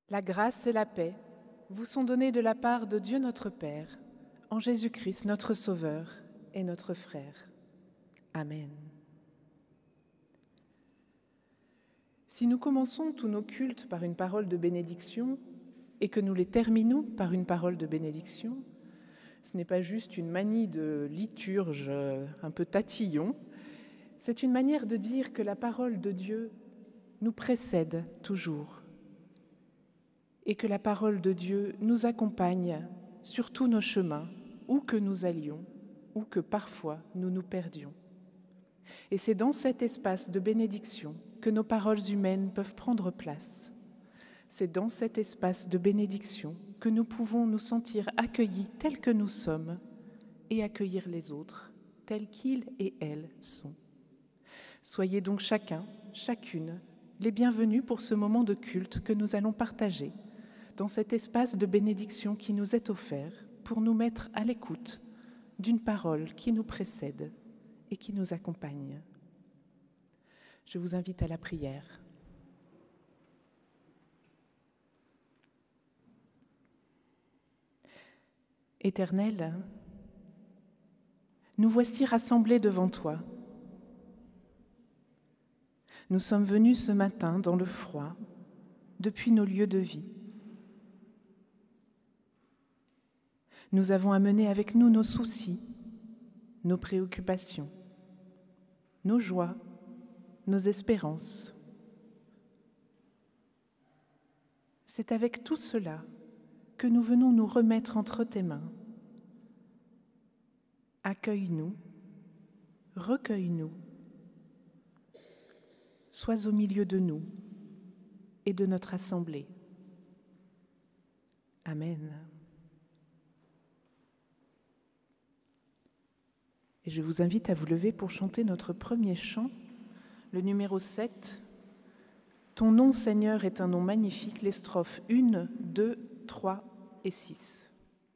La grâce et la paix vous sont données de la part de Dieu notre Père, en Jésus-Christ notre Sauveur et notre Frère. Amen. Si nous commençons tous nos cultes par une parole de bénédiction et que nous les terminons par une parole de bénédiction, ce n'est pas juste une manie de liturge un peu tatillon, c'est une manière de dire que la parole de Dieu nous précède toujours et que la parole de Dieu nous accompagne sur tous nos chemins, où que nous allions, ou que parfois nous nous perdions. Et c'est dans cet espace de bénédiction que nos paroles humaines peuvent prendre place. C'est dans cet espace de bénédiction que nous pouvons nous sentir accueillis tels que nous sommes et accueillir les autres tels qu'ils et elles sont. Soyez donc chacun, chacune, les bienvenus pour ce moment de culte que nous allons partager dans cet espace de bénédiction qui nous est offert pour nous mettre à l'écoute d'une parole qui nous précède et qui nous accompagne. Je vous invite à la prière. Éternel, nous voici rassemblés devant toi. Nous sommes venus ce matin dans le froid, depuis nos lieux de vie. Nous avons amené avec nous nos soucis, nos préoccupations, nos joies, nos espérances. C'est avec tout cela que nous venons nous remettre entre tes mains. Accueille-nous, recueille-nous, sois au milieu de nous et de notre assemblée. Amen. Et je vous invite à vous lever pour chanter notre premier chant, le numéro 7. Ton nom, Seigneur, est un nom magnifique, les strophes 1, 2, 3 et 6.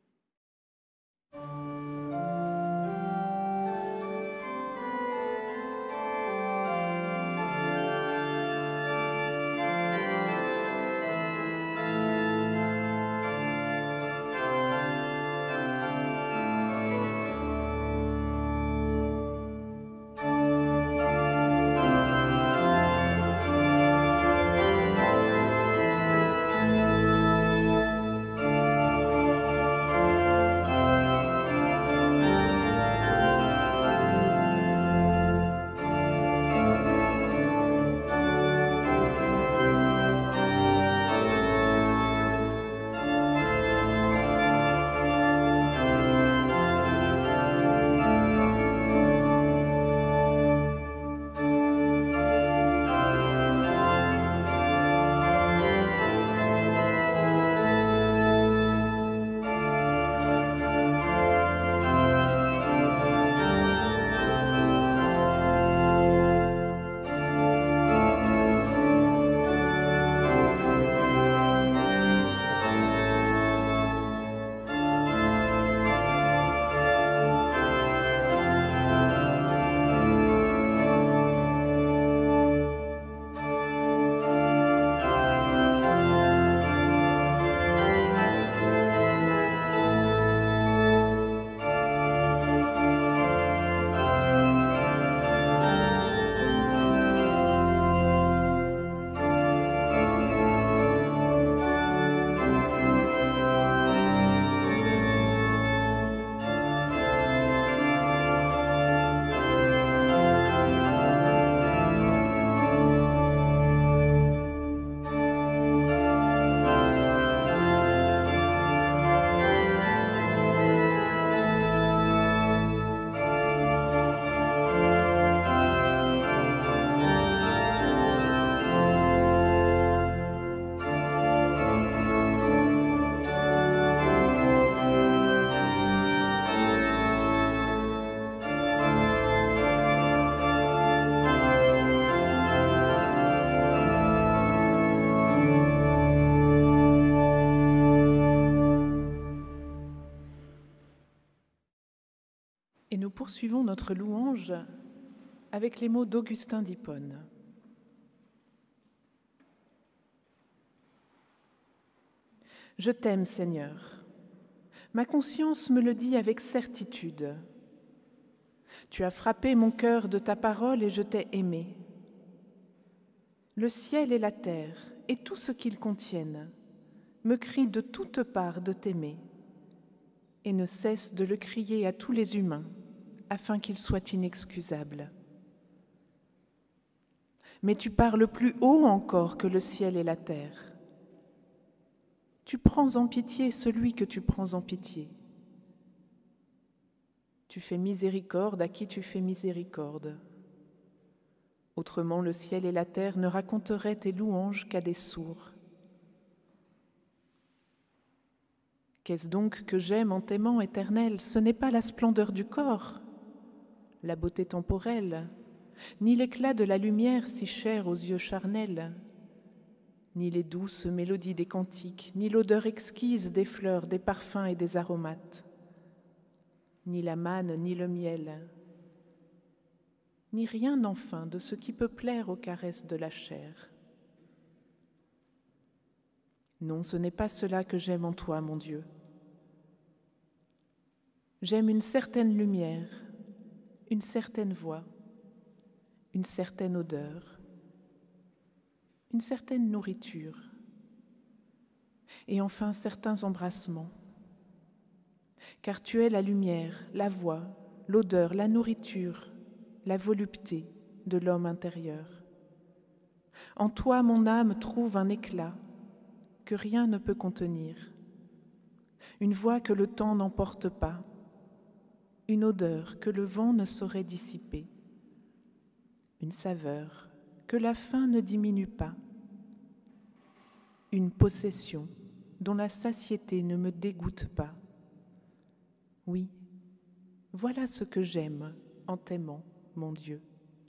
Et nous poursuivons notre louange avec les mots d'Augustin d'Hippone. Je t'aime, Seigneur. Ma conscience me le dit avec certitude. Tu as frappé mon cœur de ta parole et je t'ai aimé. Le ciel et la terre et tout ce qu'ils contiennent me crient de toutes parts de t'aimer et ne cessent de le crier à tous les humains afin qu'ils soient inexcusables. Mais tu parles plus haut encore que le ciel et la terre. Tu prends en pitié celui que tu prends en pitié. Tu fais miséricorde à qui tu fais miséricorde. Autrement, le ciel et la terre ne raconteraient tes louanges qu'à des sourds. Qu'est-ce donc que j'aime en t'aimant, Éternel? Ce n'est pas la splendeur du corps, la beauté temporelle, ni l'éclat de la lumière si chère aux yeux charnels, ni les douces mélodies des cantiques, ni l'odeur exquise des fleurs, des parfums et des aromates, ni la manne, ni le miel, ni rien enfin de ce qui peut plaire aux caresses de la chair. Non, ce n'est pas cela que j'aime en toi, mon Dieu. J'aime une certaine lumière, une certaine voix, une certaine odeur, une certaine nourriture, et enfin certains embrassements. Car tu es la lumière, la voix, l'odeur, la nourriture, la volupté de l'homme intérieur. En toi, mon âme trouve un éclat que rien ne peut contenir, une voix que le temps n'emporte pas, une odeur que le vent ne saurait dissiper, une saveur que la faim ne diminue pas, une possession dont la satiété ne me dégoûte pas. Oui, voilà ce que j'aime en t'aimant, mon Dieu.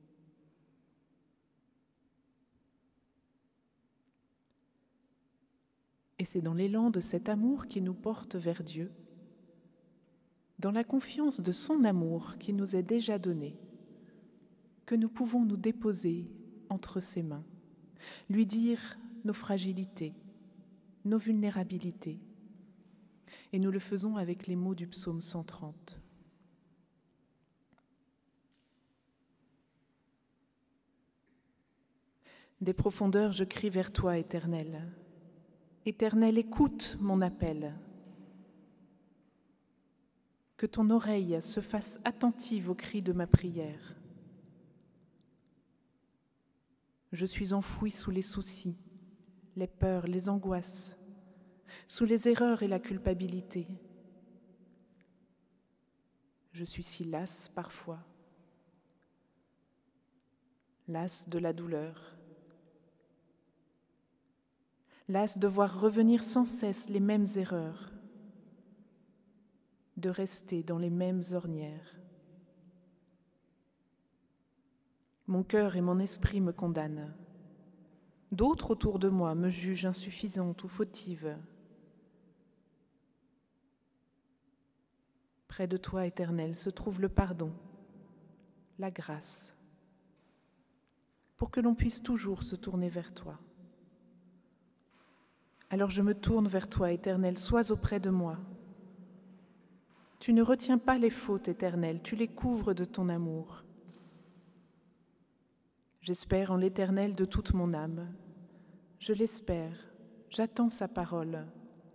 Et c'est dans l'élan de cet amour qui nous porte vers Dieu, dans la confiance de son amour qui nous est déjà donné, que nous pouvons nous déposer entre ses mains, lui dire nos fragilités, nos vulnérabilités. Et nous le faisons avec les mots du psaume 130. Des profondeurs, je crie vers toi, Éternel. Éternel, écoute mon appel. Que ton oreille se fasse attentive aux cris de ma prière. Je suis enfouie sous les soucis, les peurs, les angoisses, sous les erreurs et la culpabilité. Je suis si lasse parfois, lasse de la douleur, lasse de voir revenir sans cesse les mêmes erreurs, de rester dans les mêmes ornières. Mon cœur et mon esprit me condamnent. D'autres autour de moi me jugent insuffisante ou fautive. Près de toi, Éternel, se trouve le pardon, la grâce, pour que l'on puisse toujours se tourner vers toi. Alors je me tourne vers toi, Éternel, sois auprès de moi. Tu ne retiens pas les fautes, Éternel, tu les couvres de ton amour. J'espère en l'Éternel de toute mon âme. Je l'espère, j'attends sa parole.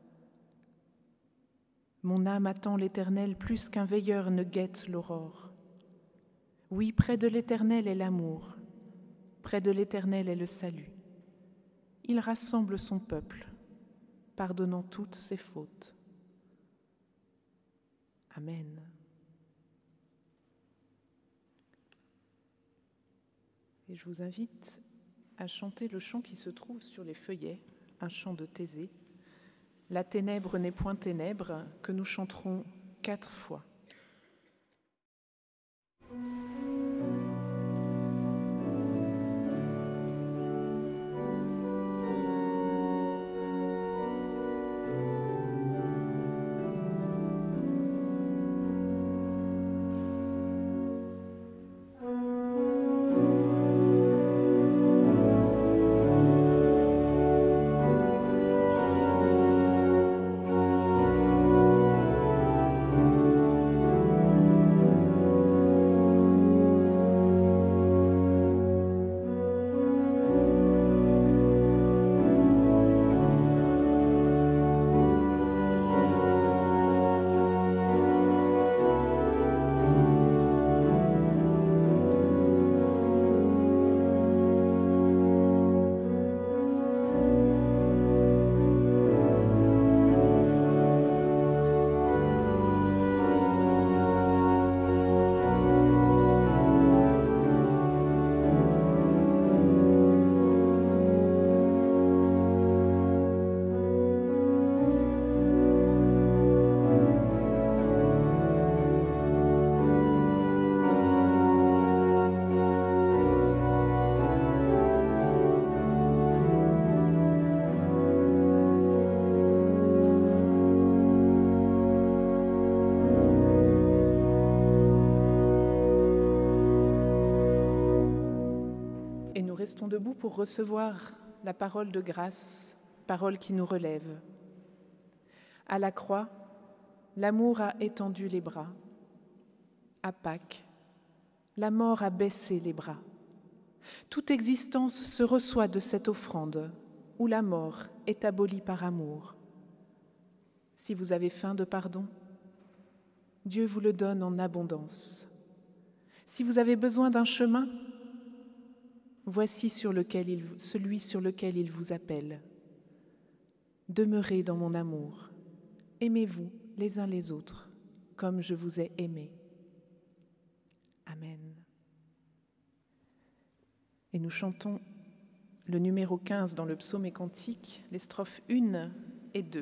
Mon âme attend l'Éternel plus qu'un veilleur ne guette l'aurore. Oui, près de l'Éternel est l'amour, près de l'Éternel est le salut. Il rassemble son peuple, pardonnant toutes ses fautes. Amen. Et je vous invite à chanter le chant qui se trouve sur les feuillets, un chant de Thésée. La ténèbre n'est point ténèbre, que nous chanterons 4 fois. et nous restons debout pour recevoir la parole de grâce, parole qui nous relève. À la croix, l'amour a étendu les bras. À Pâques, la mort a baissé les bras. Toute existence se reçoit de cette offrande où la mort est abolie par amour. Si vous avez faim de pardon, Dieu vous le donne en abondance. Si vous avez besoin d'un chemin, voici celui sur lequel il vous appelle. Demeurez dans mon amour. Aimez-vous les uns les autres, comme je vous ai aimés. Amen. Et nous chantons le numéro 15 dans le psaume et cantique, les strophes 1 et 2.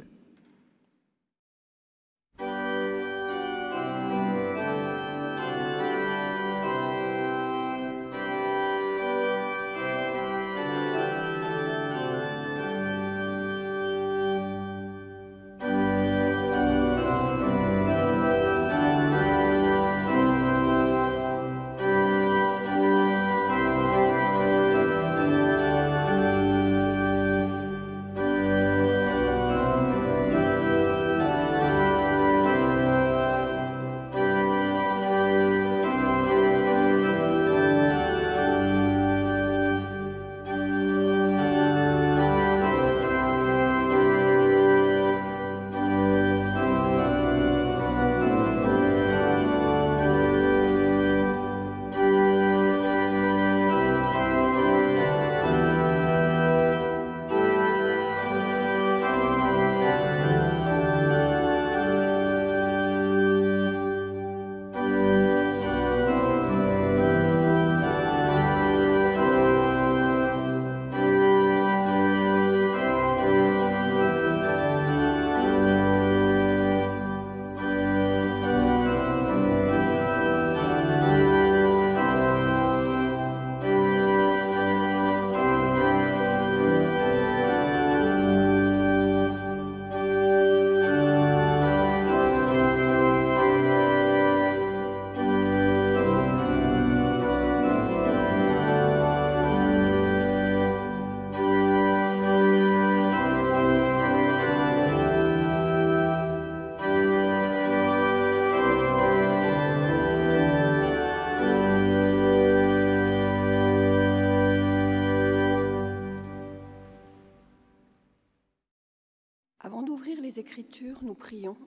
Avant d'ouvrir les Écritures, nous prions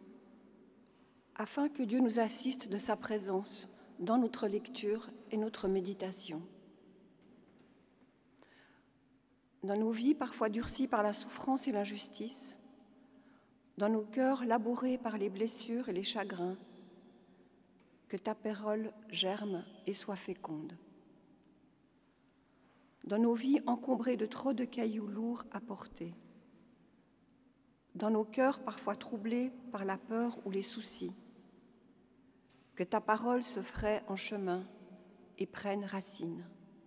afin que Dieu nous assiste de sa présence dans notre lecture et notre méditation. Dans nos vies parfois durcies par la souffrance et l'injustice, dans nos cœurs labourés par les blessures et les chagrins, que ta parole germe et soit féconde. Dans nos vies encombrées de trop de cailloux lourds à porter, dans nos cœurs parfois troublés par la peur ou les soucis, que ta parole se fraie en chemin et prenne racine.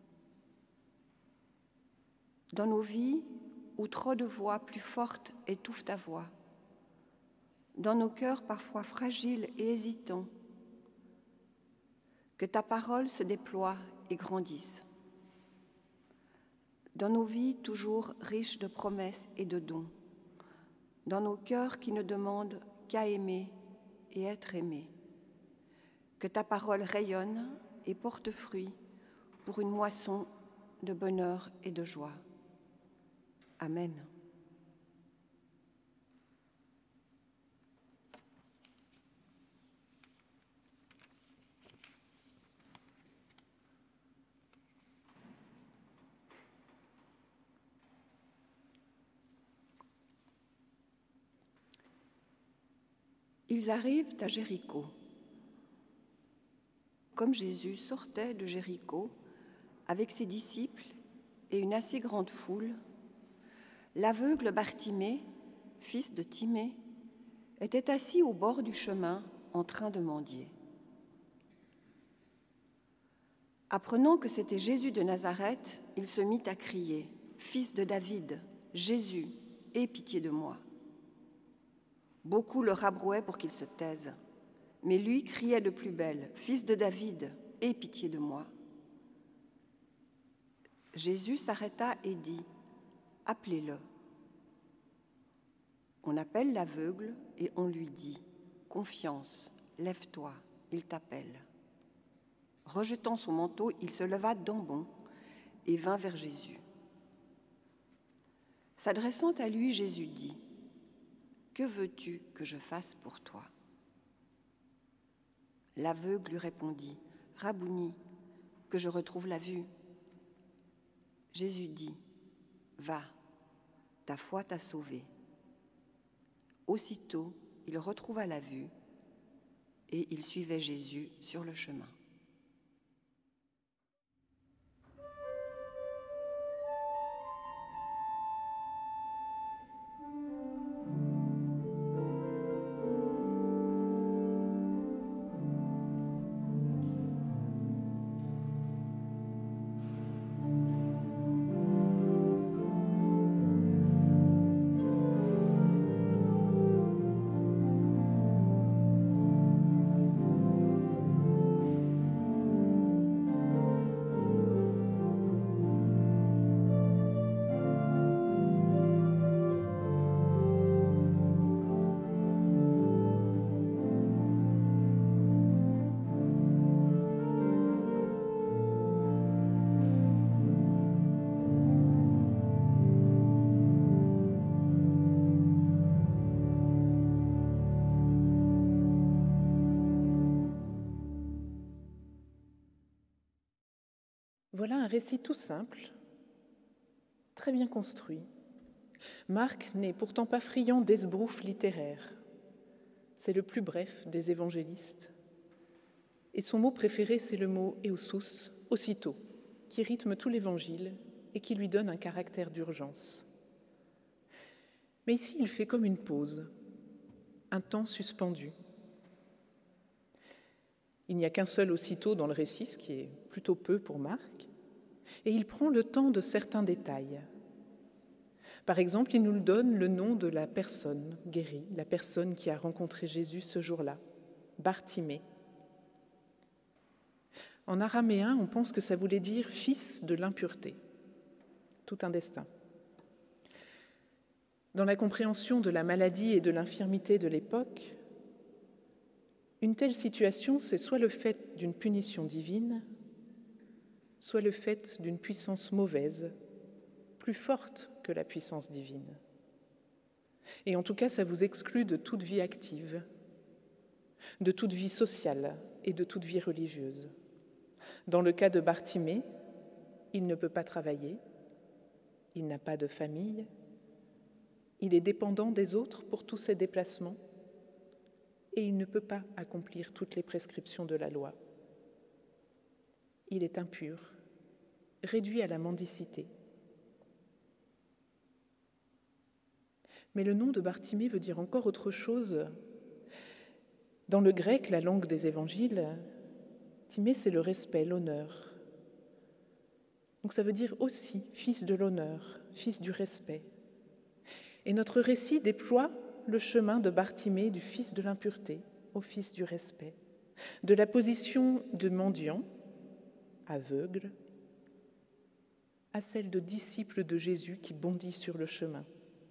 Dans nos vies où trop de voix plus fortes étouffent ta voix, dans nos cœurs parfois fragiles et hésitants, que ta parole se déploie et grandisse. Dans nos vies toujours riches de promesses et de dons, dans nos cœurs qui ne demandent qu'à aimer et être aimés, que ta parole rayonne et porte fruit pour une moisson de bonheur et de joie. Amen. Ils arrivent à Jéricho. Comme Jésus sortait de Jéricho avec ses disciples et une assez grande foule, l'aveugle Bartimée, fils de Timée, était assis au bord du chemin en train de mendier. Apprenant que c'était Jésus de Nazareth, il se mit à crier « Fils de David, Jésus, aie pitié de moi !» Beaucoup le rabrouaient pour qu'il se taise, mais lui criait de plus belle « Fils de David, aie pitié de moi !» Jésus s'arrêta et dit « Appelez-le ». On appelle l'aveugle et on lui dit « Confiance, lève-toi, il t'appelle ». Rejetant son manteau, il se leva d'un bond et vint vers Jésus. S'adressant à lui, Jésus dit « Que veux-tu que je fasse pour toi ?» L'aveugle lui répondit « Rabouni, que je retrouve la vue. » Jésus dit « Va, ta foi t'a sauvé. » Aussitôt, il retrouva la vue et il suivait Jésus sur le chemin. Voilà un récit tout simple, très bien construit. Marc n'est pourtant pas friand d'esbroufs littéraires. C'est le plus bref des évangélistes. Et son mot préféré, c'est le mot « eusous », aussitôt, qui rythme tout l'évangile et qui lui donne un caractère d'urgence. Mais ici, il fait comme une pause, un temps suspendu. Il n'y a qu'un seul aussitôt dans le récit, ce qui est plutôt peu pour Marc, et il prend le temps de certains détails. Par exemple, il nous donne le nom de la personne guérie, la personne qui a rencontré Jésus ce jour-là, Bartimée. En araméen, on pense que ça voulait dire « fils de l'impureté », tout un destin. Dans la compréhension de la maladie et de l'infirmité de l'époque, une telle situation, c'est soit le fait d'une punition divine, soit le fait d'une puissance mauvaise, plus forte que la puissance divine. Et en tout cas, ça vous exclut de toute vie active, de toute vie sociale et de toute vie religieuse. Dans le cas de Bartimée, il ne peut pas travailler, il n'a pas de famille, il est dépendant des autres pour tous ses déplacements et il ne peut pas accomplir toutes les prescriptions de la loi. Il est impur, réduit à la mendicité. Mais le nom de Bartimée veut dire encore autre chose. Dans le grec, la langue des évangiles, Timée, c'est le respect, l'honneur. Donc ça veut dire aussi fils de l'honneur, fils du respect. Et notre récit déploie le chemin de Bartimée, du fils de l'impureté au fils du respect, de la position de mendiant, aveugle, à celle de disciple de Jésus qui bondit sur le chemin.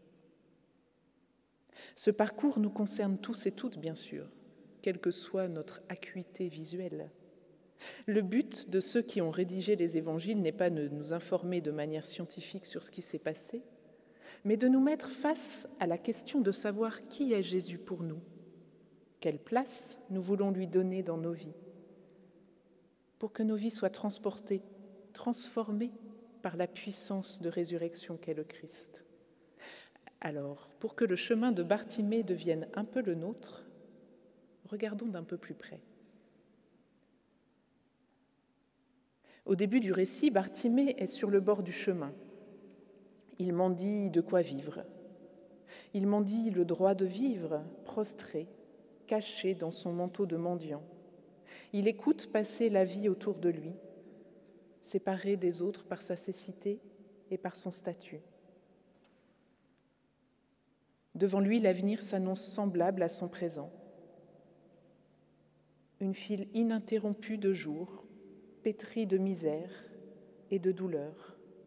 Ce parcours nous concerne tous et toutes, bien sûr, quelle que soit notre acuité visuelle. Le but de ceux qui ont rédigé les évangiles n'est pas de nous informer de manière scientifique sur ce qui s'est passé, mais de nous mettre face à la question de savoir qui est Jésus pour nous, quelle place nous voulons lui donner dans nos vies, pour que nos vies soient transportées, transformées par la puissance de résurrection qu'est le Christ. Alors, pour que le chemin de Bartimée devienne un peu le nôtre, regardons d'un peu plus près. Au début du récit, Bartimée est sur le bord du chemin. Il mendie de quoi vivre. Il mendie le droit de vivre, prostré, caché dans son manteau de mendiant. Il écoute passer la vie autour de lui, séparé des autres par sa cécité et par son statut. Devant lui, l'avenir s'annonce semblable à son présent. Une file ininterrompue de jours, pétrie de misère et de douleur.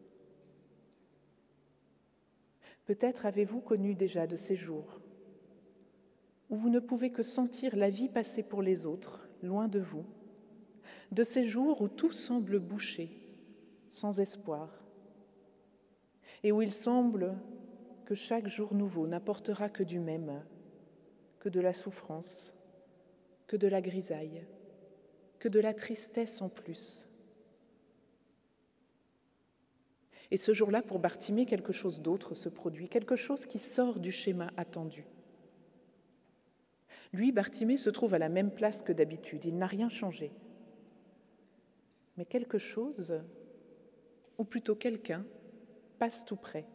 Peut-être avez-vous connu déjà de ces jours où vous ne pouvez que sentir la vie passer pour les autres, loin de vous, de ces jours où tout semble bouché, sans espoir, et où il semble que chaque jour nouveau n'apportera que du même, que de la souffrance, que de la grisaille, que de la tristesse en plus. Et ce jour-là, pour Bartimée, quelque chose d'autre se produit, quelque chose qui sort du schéma attendu. Lui, Bartimée, se trouve à la même place que d'habitude, il n'a rien changé. Mais quelque chose, ou plutôt quelqu'un, passe tout près.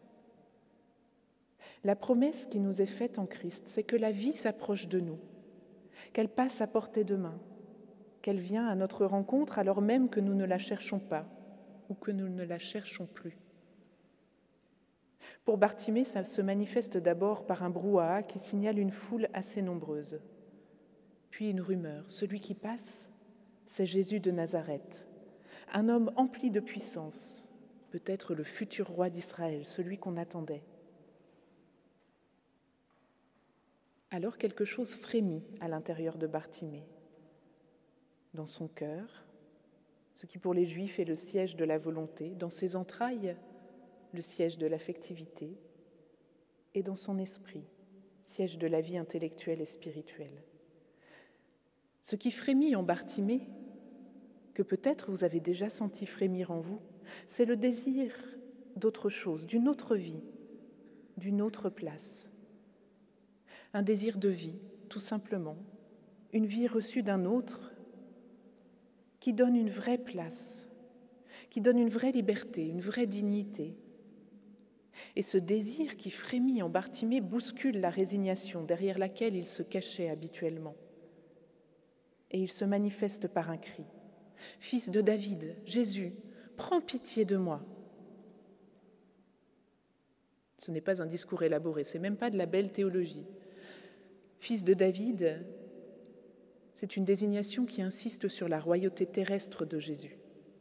La promesse qui nous est faite en Christ, c'est que la vie s'approche de nous, qu'elle passe à portée de main, qu'elle vient à notre rencontre alors même que nous ne la cherchons pas ou que nous ne la cherchons plus. Pour Bartimée, ça se manifeste d'abord par un brouhaha qui signale une foule assez nombreuse. Puis une rumeur, celui qui passe, c'est Jésus de Nazareth, un homme empli de puissance, peut-être le futur roi d'Israël, celui qu'on attendait. Alors quelque chose frémit à l'intérieur de Bartimée. Dans son cœur, ce qui pour les Juifs est le siège de la volonté, dans ses entrailles, le siège de l'affectivité, et dans son esprit, siège de la vie intellectuelle et spirituelle. Ce qui frémit en Bartimée, que peut-être vous avez déjà senti frémir en vous, c'est le désir d'autre chose, d'une autre vie, d'une autre place. Un désir de vie, tout simplement, une vie reçue d'un autre qui donne une vraie place, qui donne une vraie liberté, une vraie dignité. Et ce désir qui frémit en Bartimée bouscule la résignation derrière laquelle il se cachait habituellement. Et il se manifeste par un cri. « Fils de David, Jésus, prends pitié de moi !» Ce n'est pas un discours élaboré, ce n'est même pas de la belle théologie. Fils de David, c'est une désignation qui insiste sur la royauté terrestre de Jésus.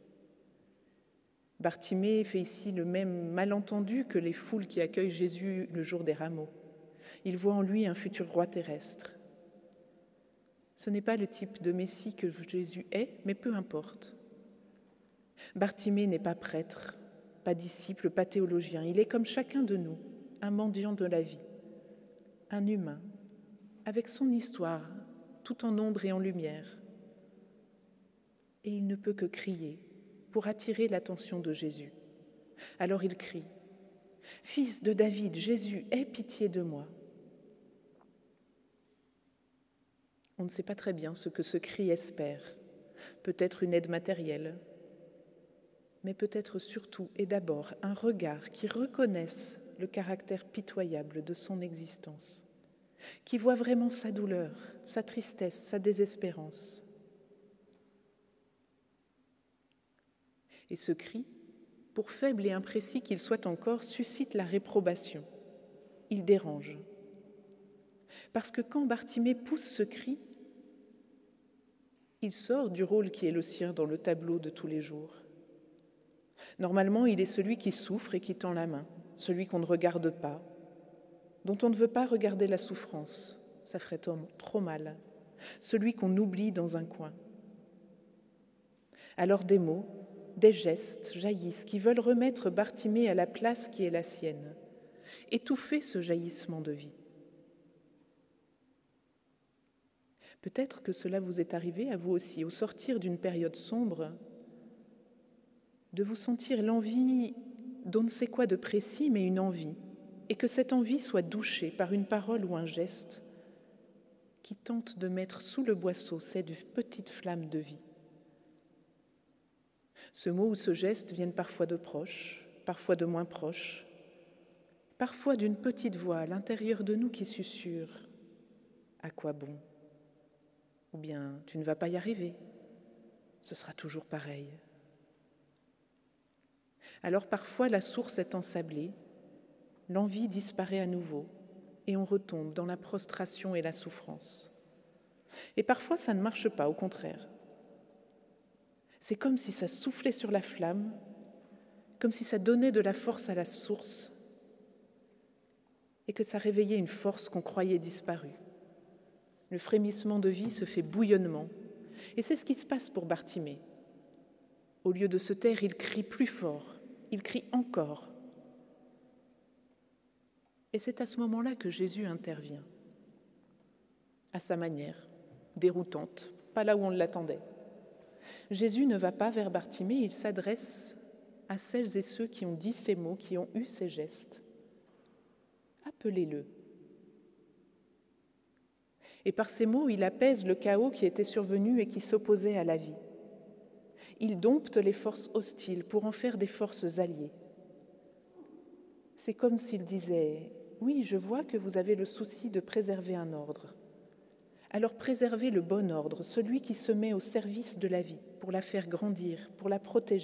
Bartimée fait ici le même malentendu que les foules qui accueillent Jésus le jour des rameaux. Il voit en lui un futur roi terrestre. Ce n'est pas le type de Messie que Jésus est, mais peu importe. Bartimée n'est pas prêtre, pas disciple, pas théologien. Il est comme chacun de nous, un mendiant de la vie, un humain, avec son histoire, tout en ombre et en lumière. Et il ne peut que crier pour attirer l'attention de Jésus. Alors il crie « Fils de David, Jésus, aie pitié de moi !» On ne sait pas très bien ce que ce cri espère. Peut-être une aide matérielle, mais peut-être surtout et d'abord un regard qui reconnaisse le caractère pitoyable de son existence, qui voit vraiment sa douleur, sa tristesse, sa désespérance. Et ce cri, pour faible et imprécis qu'il soit encore, suscite la réprobation. Il dérange. Parce que quand Bartimée pousse ce cri, il sort du rôle qui est le sien dans le tableau de tous les jours. Normalement, il est celui qui souffre et qui tend la main, celui qu'on ne regarde pas, dont on ne veut pas regarder la souffrance, ça ferait trop mal, celui qu'on oublie dans un coin. Alors des mots, des gestes jaillissent qui veulent remettre Bartimée à la place qui est la sienne, étouffer ce jaillissement de vie. Peut-être que cela vous est arrivé à vous aussi, au sortir d'une période sombre, de vous sentir l'envie d'on ne sait quoi de précis, mais une envie, et que cette envie soit douchée par une parole ou un geste qui tente de mettre sous le boisseau cette petite flamme de vie. Ce mot ou ce geste viennent parfois de proches, parfois de moins proches, parfois d'une petite voix à l'intérieur de nous qui susurre « À quoi bon ?» ou bien « Tu ne vas pas y arriver, ce sera toujours pareil ». Alors parfois la source est ensablée, l'envie disparaît à nouveau et on retombe dans la prostration et la souffrance. Et parfois ça ne marche pas, au contraire. C'est comme si ça soufflait sur la flamme, comme si ça donnait de la force à la source, et que ça réveillait une force qu'on croyait disparue. Le frémissement de vie se fait bouillonnement, et c'est ce qui se passe pour Bartimée. Au lieu de se taire, il crie plus fort, il crie encore. Et c'est à ce moment-là que Jésus intervient, à sa manière, déroutante, pas là où on l'attendait. Jésus ne va pas vers Bartimée, il s'adresse à celles et ceux qui ont dit ces mots, qui ont eu ces gestes. Appelez-le. Et par ces mots, il apaise le chaos qui était survenu et qui s'opposait à la vie. Il dompte les forces hostiles pour en faire des forces alliées. C'est comme s'il disait « Oui, je vois que vous avez le souci de préserver un ordre. Alors préservez le bon ordre, celui qui se met au service de la vie, pour la faire grandir, pour la protéger. »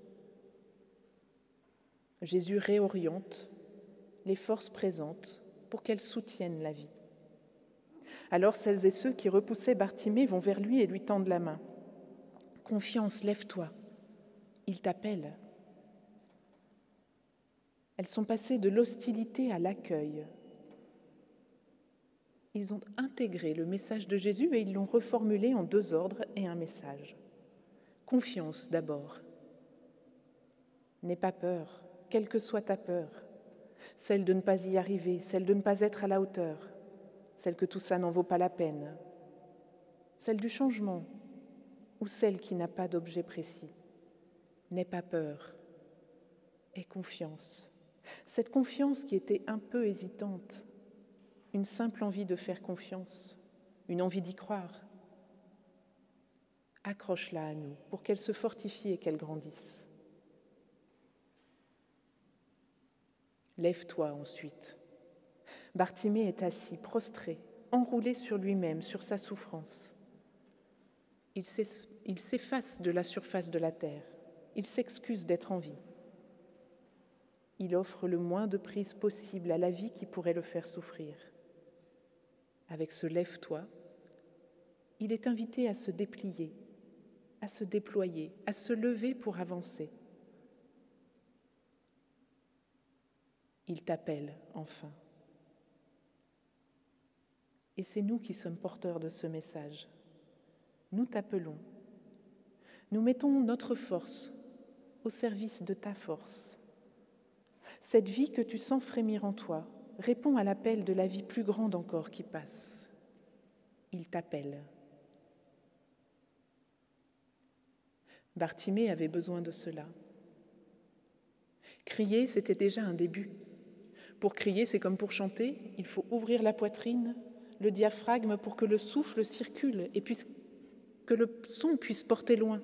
Jésus réoriente les forces présentes pour qu'elles soutiennent la vie. Alors celles et ceux qui repoussaient Bartimée vont vers lui et lui tendent la main. « Confiance, lève-toi, il t'appelle. » Elles sont passées de l'hostilité à l'accueil. Ils ont intégré le message de Jésus et ils l'ont reformulé en 2 ordres et un message. Confiance d'abord. N'aie pas peur, quelle que soit ta peur, celle de ne pas y arriver, celle de ne pas être à la hauteur, celle que tout ça n'en vaut pas la peine, celle du changement ou celle qui n'a pas d'objet précis. N'aie pas peur, aie confiance. Cette confiance qui était un peu hésitante, une simple envie de faire confiance, une envie d'y croire. Accroche-la à nous pour qu'elle se fortifie et qu'elle grandisse. Lève-toi ensuite. Bartimée est assis, prostré, enroulé sur lui-même, sur sa souffrance. Il s'efface de la surface de la terre. Il s'excuse d'être en vie. Il offre le moins de prise possible à la vie qui pourrait le faire souffrir. Avec ce « lève-toi », il est invité à se déplier, à se déployer, à se lever pour avancer. Il t'appelle enfin. Et c'est nous qui sommes porteurs de ce message. Nous t'appelons. Nous mettons notre force au service de ta force. Cette vie que tu sens frémir en toi répond à l'appel de la vie plus grande encore qui passe. Il t'appelle. Bartimée avait besoin de cela. Crier, c'était déjà un début. Pour crier, c'est comme pour chanter, il faut ouvrir la poitrine, le diaphragme pour que le souffle circule et que le son puisse porter loin.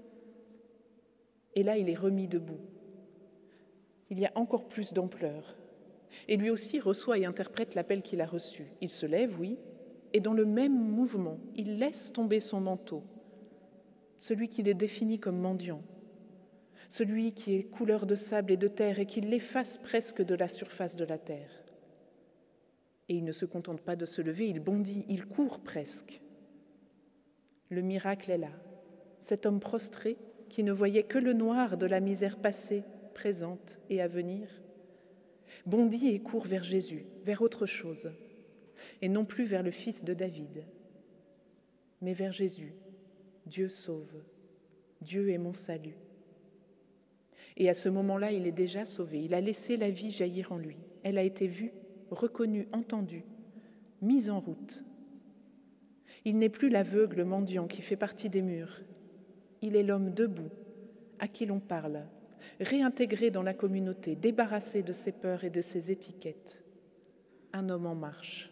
Et là, il est remis debout. Il y a encore plus d'ampleur. Et lui aussi reçoit et interprète l'appel qu'il a reçu. Il se lève, oui, et dans le même mouvement, il laisse tomber son manteau, celui qui le définit comme mendiant, celui qui est couleur de sable et de terre et qui l'efface presque de la surface de la terre. Et il ne se contente pas de se lever, il bondit, il court presque. Le miracle est là. Cet homme prostré qui ne voyait que le noir de la misère passée, présente et à venir, bondit et court vers Jésus, vers autre chose, et non plus vers le fils de David, mais vers Jésus. Dieu sauve, Dieu est mon salut. Et à ce moment-là, il est déjà sauvé, il a laissé la vie jaillir en lui. Elle a été vue, reconnue, entendue, mise en route. Il n'est plus l'aveugle mendiant qui fait partie des murs. Il est l'homme debout, à qui l'on parle, réintégré dans la communauté, débarrassé de ses peurs et de ses étiquettes. Un homme en marche.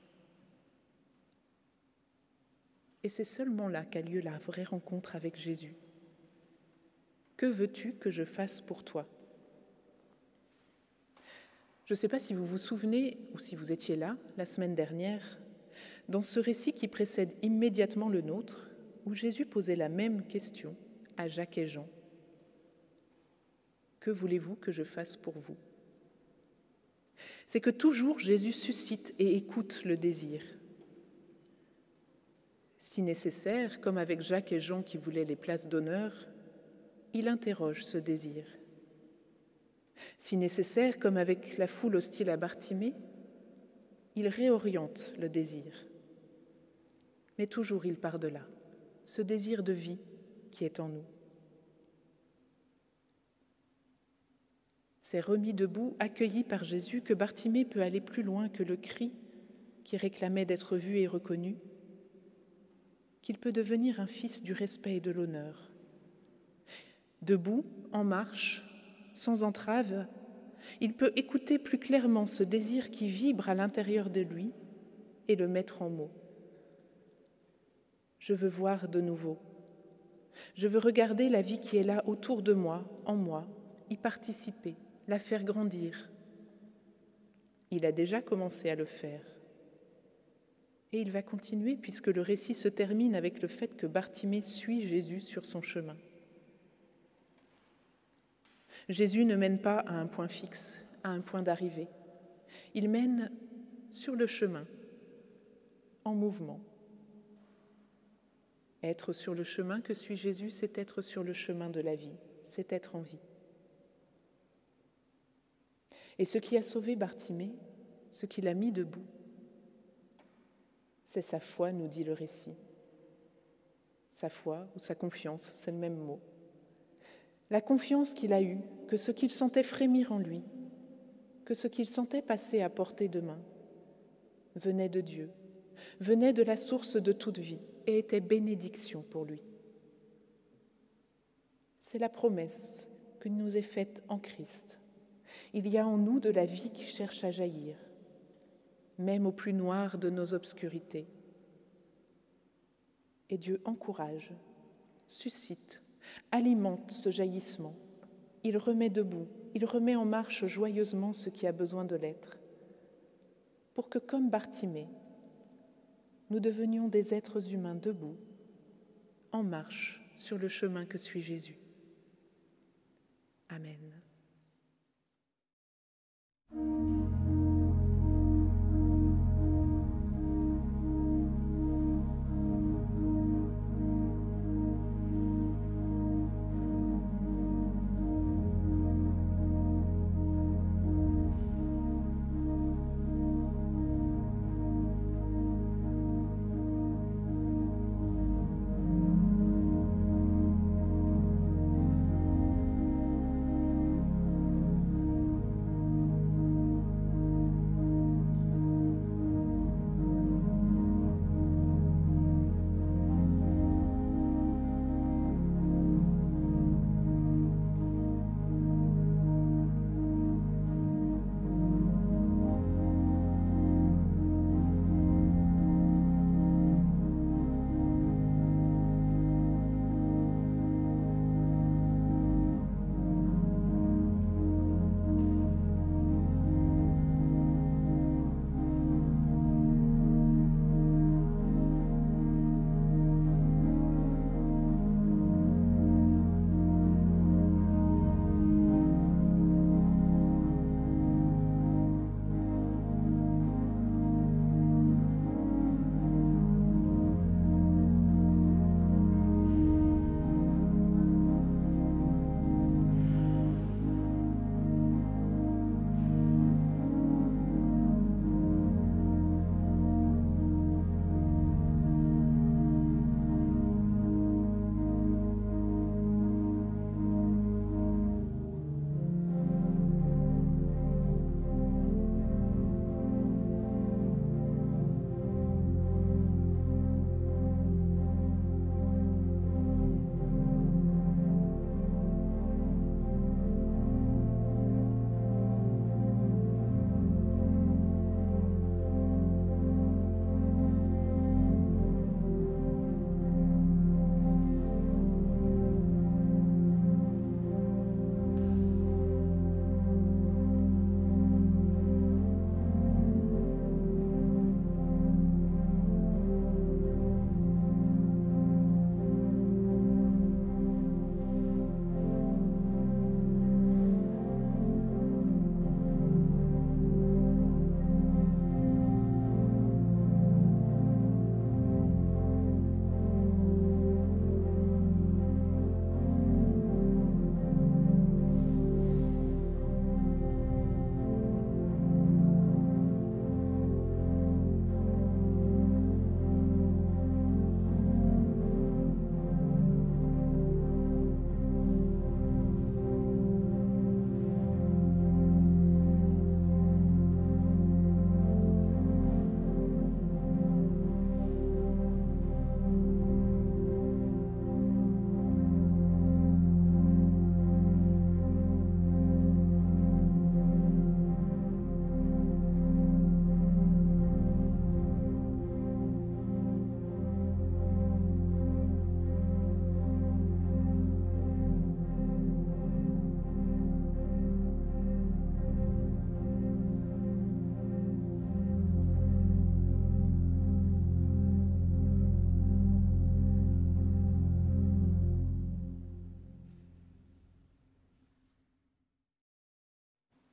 Et c'est seulement là qu'a lieu la vraie rencontre avec Jésus. Que veux-tu que je fasse pour toi ? Je ne sais pas si vous vous souvenez, ou si vous étiez là la semaine dernière, dans ce récit qui précède immédiatement le nôtre, où Jésus posait la même question à Jacques et Jean. Que voulez-vous que je fasse pour vous ? C'est que toujours Jésus suscite et écoute le désir. Si nécessaire, comme avec Jacques et Jean qui voulaient les places d'honneur, il interroge ce désir. Si nécessaire, comme avec la foule hostile à Bartimée, il réoriente le désir. Mais toujours il part de là, ce désir de vie qui est en nous. C'est remis debout, accueilli par Jésus, que Bartimée peut aller plus loin que le cri qui réclamait d'être vu et reconnu, qu'il peut devenir un fils du respect et de l'honneur. Debout, en marche, sans entrave, il peut écouter plus clairement ce désir qui vibre à l'intérieur de lui et le mettre en mots. Je veux voir de nouveau. Je veux regarder la vie qui est là autour de moi, en moi, y participer, la faire grandir. Il a déjà commencé à le faire. Et il va continuer puisque le récit se termine avec le fait que Bartimée suit Jésus sur son chemin. Jésus ne mène pas à un point fixe, à un point d'arrivée. Il mène sur le chemin, en mouvement. Être sur le chemin que suit Jésus, c'est être sur le chemin de la vie, c'est être en vie. Et ce qui a sauvé Bartimée, ce qui l'a mis debout, c'est sa foi, nous dit le récit. Sa foi ou sa confiance, c'est le même mot. La confiance qu'il a eue, que ce qu'il sentait frémir en lui, que ce qu'il sentait passer à portée de main, venait de Dieu, venait de la source de toute vie et était bénédiction pour lui. C'est la promesse que nous est faite en Christ. Il y a en nous de la vie qui cherche à jaillir, même au plus noir de nos obscurités. Et Dieu encourage, suscite, alimente ce jaillissement. Il remet debout, il remet en marche joyeusement ce qui a besoin de l'être, pour que, comme Bartimée, nous devenions des êtres humains debout, en marche sur le chemin que suit Jésus. Amen.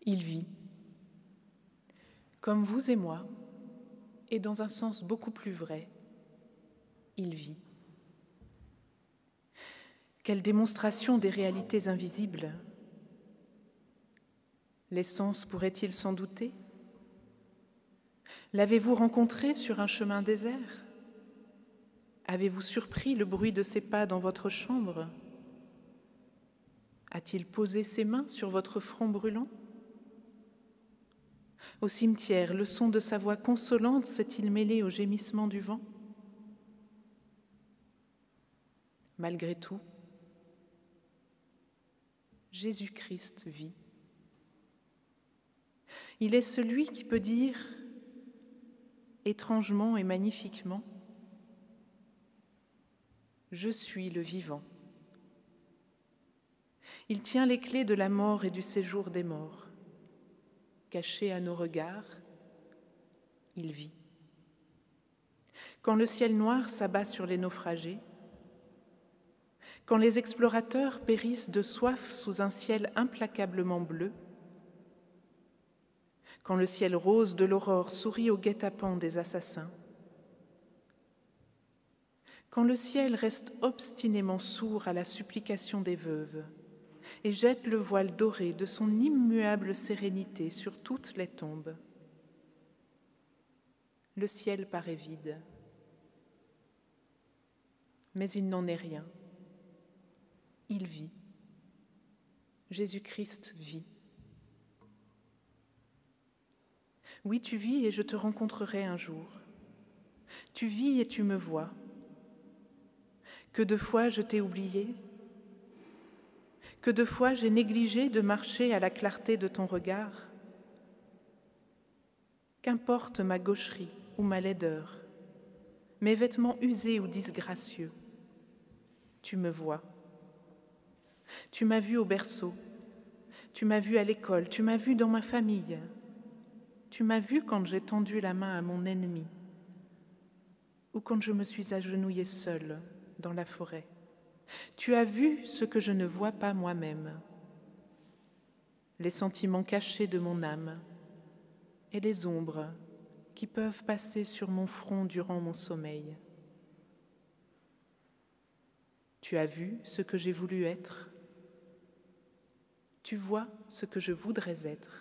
Il vit, comme vous et moi, et dans un sens beaucoup plus vrai, il vit. Quelle démonstration des réalités invisibles! Les sens pourraient-ils s'en douter? L'avez-vous rencontré sur un chemin désert? Avez-vous surpris le bruit de ses pas dans votre chambre? A-t-il posé ses mains sur votre front brûlant? Au cimetière, le son de sa voix consolante s'est-il mêlé au gémissement du vent? Malgré tout, Jésus-Christ vit. Il est celui qui peut dire, étrangement et magnifiquement, « Je suis le vivant ». Il tient les clés de la mort et du séjour des morts. Caché à nos regards, il vit. Quand le ciel noir s'abat sur les naufragés, quand les explorateurs périssent de soif sous un ciel implacablement bleu, quand le ciel rose de l'aurore sourit au guet-apens des assassins, quand le ciel reste obstinément sourd à la supplication des veuves et jette le voile doré de son immuable sérénité sur toutes les tombes, le ciel paraît vide. Mais il n'en est rien. Il vit. Jésus-Christ vit. Oui, tu vis et je te rencontrerai un jour. Tu vis et tu me vois. Que de fois je t'ai oublié, que de fois j'ai négligé de marcher à la clarté de ton regard. Qu'importe ma gaucherie ou ma laideur, mes vêtements usés ou disgracieux, tu me vois. Tu m'as vu au berceau, tu m'as vu à l'école, tu m'as vu dans ma famille, tu m'as vu quand j'ai tendu la main à mon ennemi ou quand je me suis agenouillée seule dans la forêt. Tu as vu ce que je ne vois pas moi-même, les sentiments cachés de mon âme et les ombres qui peuvent passer sur mon front durant mon sommeil. Tu as vu ce que j'ai voulu être. Tu vois ce que je voudrais être.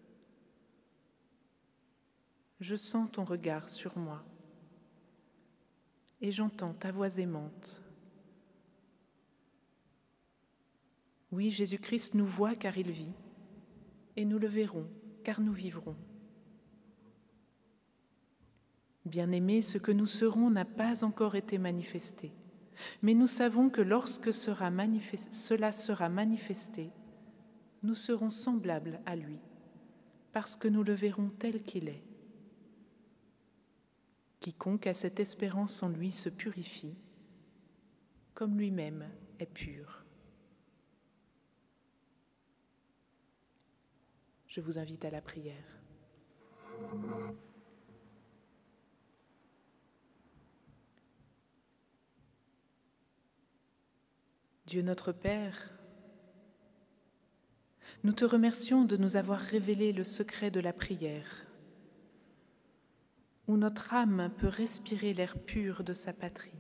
Je sens ton regard sur moi et j'entends ta voix aimante. Oui, Jésus-Christ nous voit car il vit, et nous le verrons car nous vivrons. Bien-aimés, ce que nous serons n'a pas encore été manifesté, mais nous savons que lorsque cela sera manifesté, nous serons semblables à lui, parce que nous le verrons tel qu'il est. Quiconque a cette espérance en lui se purifie, comme lui-même est pur. Je vous invite à la prière. Dieu notre Père, nous te remercions de nous avoir révélé le secret de la prière, où notre âme peut respirer l'air pur de sa patrie.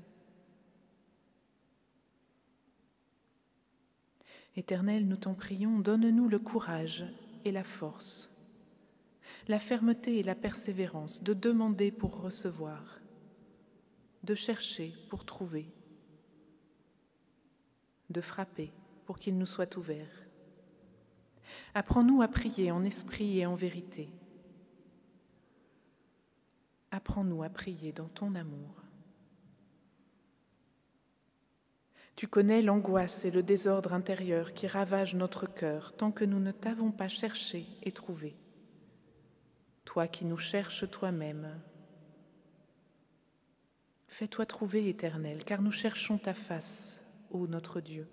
Éternel, nous t'en prions, donne-nous le courage et la force, la fermeté et la persévérance de demander pour recevoir, de chercher pour trouver, de frapper pour qu'il nous soit ouvert. Apprends-nous à prier en esprit et en vérité. Apprends-nous à prier dans ton amour. Tu connais l'angoisse et le désordre intérieur qui ravagent notre cœur tant que nous ne t'avons pas cherché et trouvé. Toi qui nous cherches toi-même, fais-toi trouver, Éternel, car nous cherchons ta face, ô notre Dieu.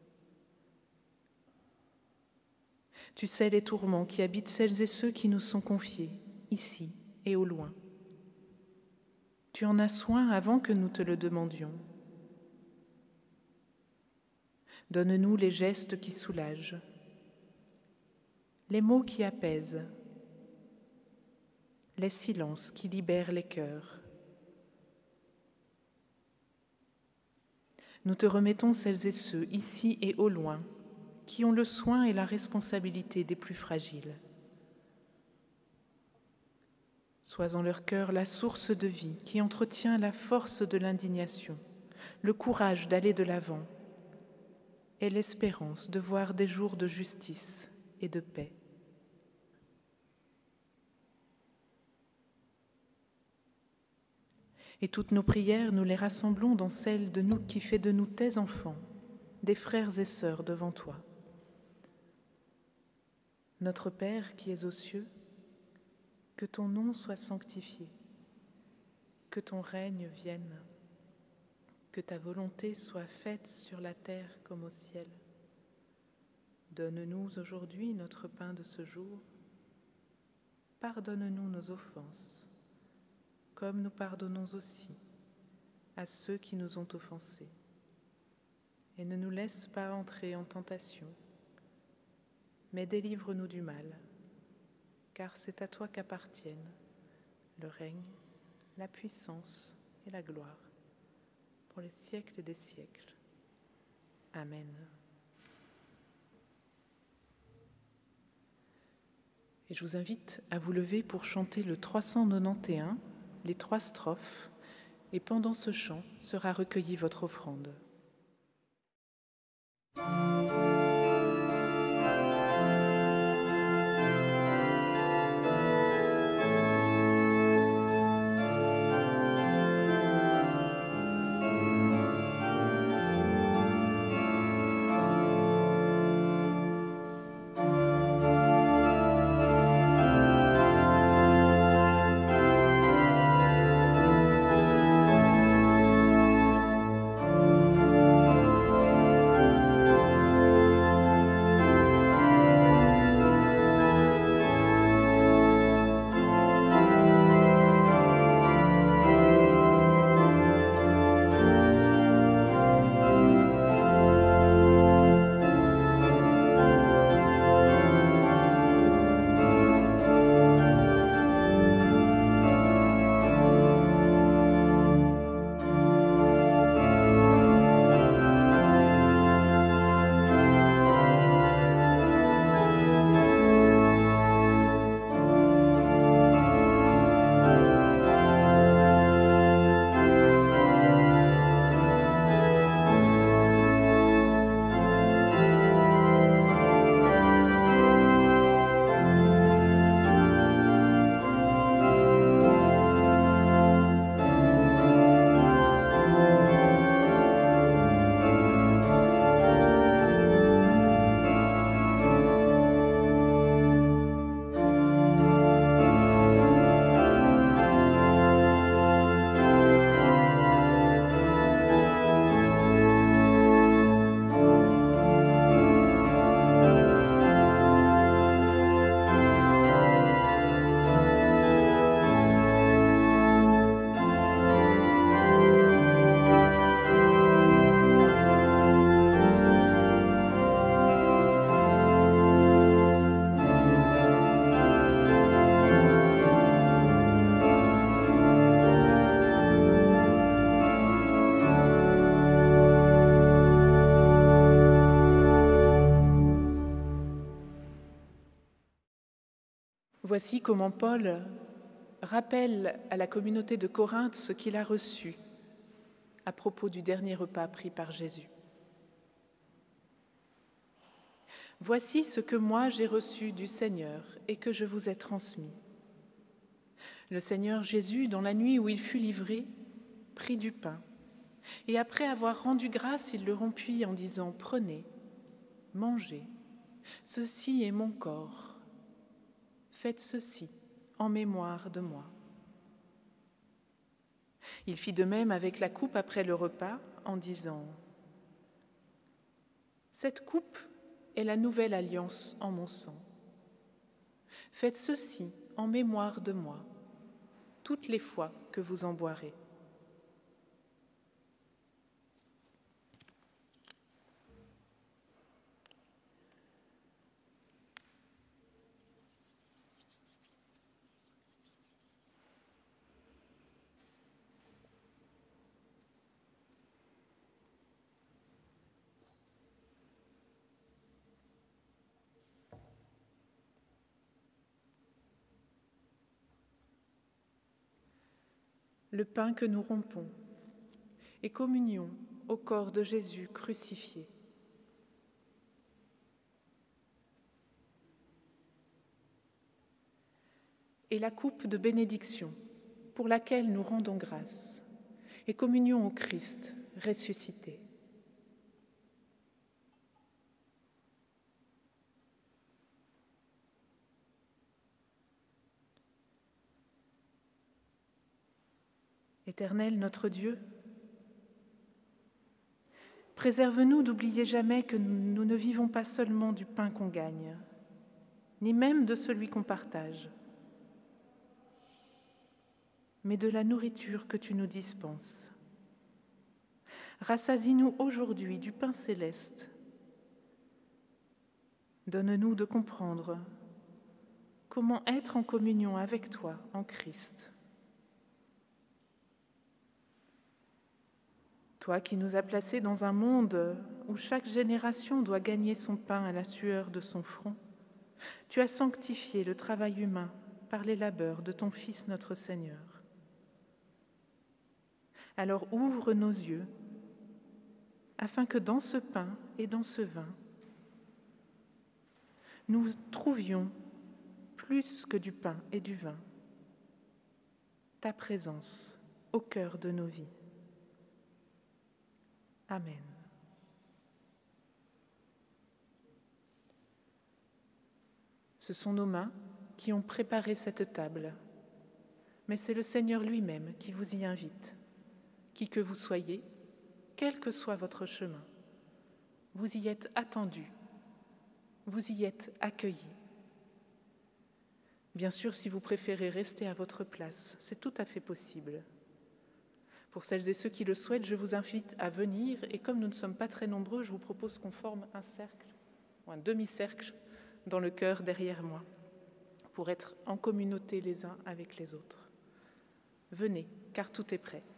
Tu sais les tourments qui habitent celles et ceux qui nous sont confiés, ici et au loin. Tu en as soin avant que nous te le demandions. Donne-nous les gestes qui soulagent, les mots qui apaisent, les silences qui libèrent les cœurs. Nous te remettons celles et ceux, ici et au loin, qui ont le soin et la responsabilité des plus fragiles. Sois en leur cœur la source de vie qui entretient la force de l'indignation, le courage d'aller de l'avant et l'espérance de voir des jours de justice et de paix. Et toutes nos prières, nous les rassemblons dans celle de nous qui fait de nous tes enfants, des frères et sœurs devant toi. Notre Père qui es aux cieux, que ton nom soit sanctifié, que ton règne vienne, que ta volonté soit faite sur la terre comme au ciel. Donne-nous aujourd'hui notre pain de ce jour. Pardonne-nous nos offenses, comme nous pardonnons aussi à ceux qui nous ont offensés. Et ne nous laisse pas entrer en tentation, mais délivre-nous du mal, car c'est à toi qu'appartiennent le règne, la puissance et la gloire, pour les siècles des siècles. Amen. Et je vous invite à vous lever pour chanter le 391, les 3 strophes, et pendant ce chant sera recueillie votre offrande. Voici comment Paul rappelle à la communauté de Corinthe ce qu'il a reçu à propos du dernier repas pris par Jésus. Voici ce que moi j'ai reçu du Seigneur et que je vous ai transmis. Le Seigneur Jésus, dans la nuit où il fut livré, prit du pain, et après avoir rendu grâce, il le rompit en disant « Prenez, mangez, ceci est mon corps. Faites ceci en mémoire de moi. » Il fit de même avec la coupe après le repas en disant « Cette coupe est la nouvelle alliance en mon sang. Faites ceci en mémoire de moi, toutes les fois que vous en boirez. » le pain que nous rompons, et communion au corps de Jésus crucifié. Et la coupe de bénédiction pour laquelle nous rendons grâce, et communion au Christ ressuscité. Éternel notre Dieu, préserve-nous d'oublier jamais que nous ne vivons pas seulement du pain qu'on gagne, ni même de celui qu'on partage, mais de la nourriture que tu nous dispenses. Rassasie-nous aujourd'hui du pain céleste. Donne-nous de comprendre comment être en communion avec toi en Christ. Toi qui nous as placés dans un monde où chaque génération doit gagner son pain à la sueur de son front, tu as sanctifié le travail humain par les labeurs de ton Fils notre Seigneur. Alors ouvre nos yeux, afin que dans ce pain et dans ce vin, nous trouvions plus que du pain et du vin, ta présence au cœur de nos vies. Amen. Ce sont nos mains qui ont préparé cette table, mais c'est le Seigneur lui-même qui vous y invite. Qui que vous soyez, quel que soit votre chemin, vous y êtes attendus, vous y êtes accueillis. Bien sûr, si vous préférez rester à votre place, c'est tout à fait possible. Pour celles et ceux qui le souhaitent, je vous invite à venir et comme nous ne sommes pas très nombreux, je vous propose qu'on forme un cercle ou un demi-cercle dans le chœur derrière moi pour être en communauté les uns avec les autres. Venez, car tout est prêt.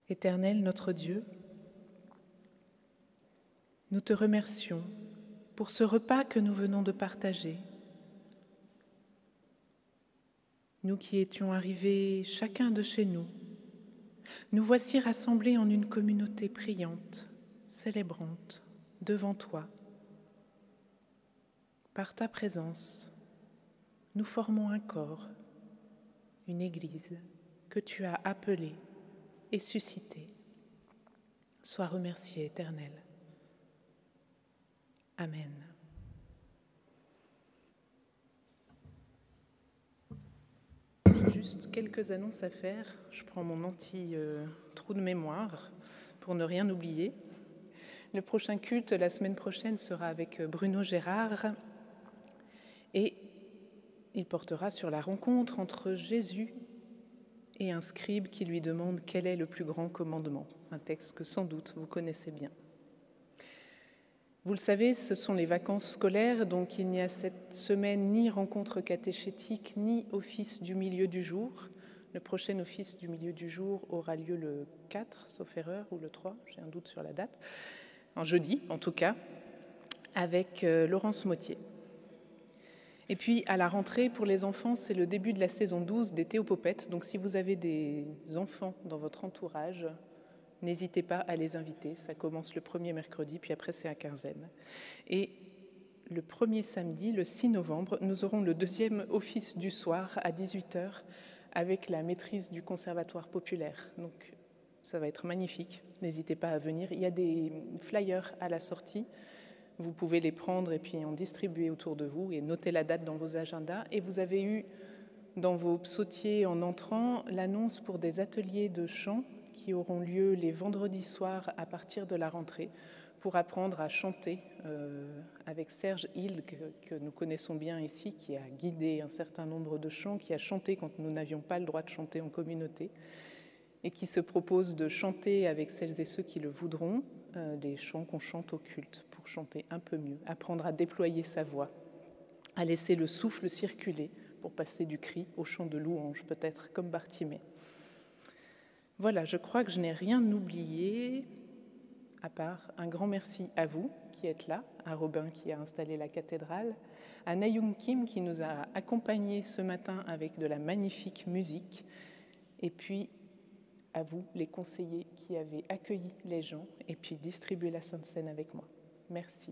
Éternel notre Dieu, nous te remercions pour ce repas que nous venons de partager. Nous qui étions arrivés chacun de chez nous, nous voici rassemblés en une communauté priante, célébrante, devant toi. Par ta présence, nous formons un corps, une Église que tu as appelée et suscitée. Sois remercié, Éternel. Amen. J'ai juste quelques annonces à faire. Je prends mon anti-trou de mémoire pour ne rien oublier. Le prochain culte, la semaine prochaine, sera avec Bruno Gérard et il portera sur la rencontre entre Jésus et un scribe qui lui demande quel est le plus grand commandement, un texte que sans doute vous connaissez bien. Vous le savez, ce sont les vacances scolaires, donc il n'y a cette semaine ni rencontre catéchétique, ni office du milieu du jour. Le prochain office du milieu du jour aura lieu le 4, sauf erreur, ou le 3, j'ai un doute sur la date, un jeudi en tout cas, avec Laurence Mottier. Et puis à la rentrée, pour les enfants, c'est le début de la saison 12 des Théopopettes, donc si vous avez des enfants dans votre entourage, n'hésitez pas à les inviter, ça commence le premier mercredi, puis après c'est à quinzaine. Et le premier samedi, le 6 novembre, nous aurons le deuxième office du soir à 18h avec la maîtrise du Conservatoire populaire. Donc ça va être magnifique, n'hésitez pas à venir. Il y a des flyers à la sortie, vous pouvez les prendre et puis en distribuer autour de vous et noter la date dans vos agendas. Et vous avez eu dans vos psautiers en entrant l'annonce pour des ateliers de chant qui auront lieu les vendredis soirs à partir de la rentrée pour apprendre à chanter avec Serge Hilde, que nous connaissons bien ici, qui a guidé un certain nombre de chants, qui a chanté quand nous n'avions pas le droit de chanter en communauté et qui se propose de chanter avec celles et ceux qui le voudront les chants qu'on chante au culte pour chanter un peu mieux, apprendre à déployer sa voix, à laisser le souffle circuler pour passer du cri au chant de louange, peut-être comme Bartimée. Voilà, je crois que je n'ai rien oublié, à part un grand merci à vous qui êtes là, à Robin qui a installé la cathédrale, à Nayung Kim qui nous a accompagnés ce matin avec de la magnifique musique, et puis à vous, les conseillers qui avez accueilli les gens et puis distribué la Sainte Seine avec moi. Merci.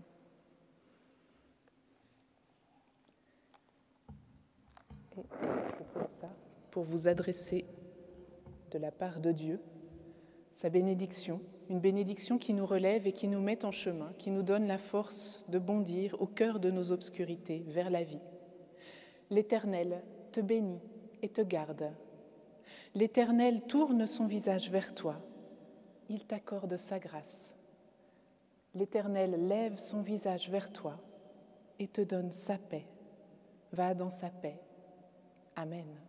Et je propose ça pour vous adresser de la part de Dieu, sa bénédiction, une bénédiction qui nous relève et qui nous met en chemin, qui nous donne la force de bondir au cœur de nos obscurités vers la vie. L'Éternel te bénit et te garde. L'Éternel tourne son visage vers toi, il t'accorde sa grâce. L'Éternel lève son visage vers toi et te donne sa paix. Va dans sa paix. Amen.